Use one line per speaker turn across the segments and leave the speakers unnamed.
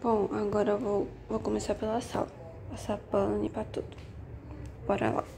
Bom, agora eu vou começar pela sala. Passar pano e pra tudo. Bora lá.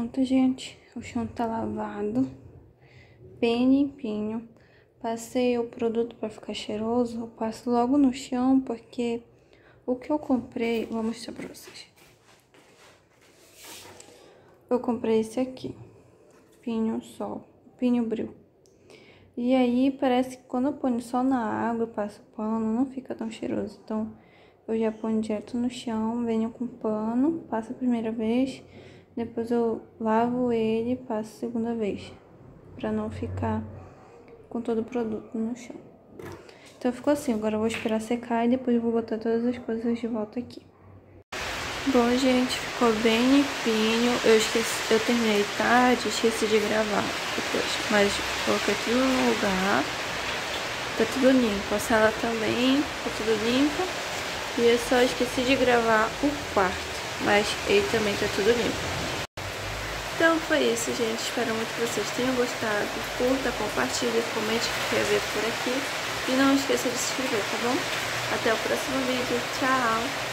pronta, gente. O chão tá lavado, bem limpinho. Passei o produto pra ficar cheiroso. Eu passo logo no chão, porque o que eu comprei... Vou mostrar pra vocês. Eu comprei esse aqui. Pinho Sol. Pinho Bril. E aí, parece que quando eu ponho só na água e passo pano, não fica tão cheiroso. Então, eu já ponho direto no chão, venho com pano, passo a primeira vez, depois eu lavo ele e passo a segunda vez, pra não ficar com todo o produto no chão. Então, ficou assim. Agora eu vou esperar secar e depois eu vou botar todas as coisas de volta aqui. Bom, gente, ficou bem limpinho. Eu terminei tarde, esqueci de gravar depois, mas coloquei tudo no lugar. Tá tudo limpo, a sala também tá tudo limpo. E eu só esqueci de gravar o quarto, mas ele também tá tudo limpo. Então foi isso, gente. Espero muito que vocês tenham gostado. Curta, compartilhe, comente o que quer ver por aqui. E não esqueça de se inscrever, tá bom? Até o próximo vídeo. Tchau!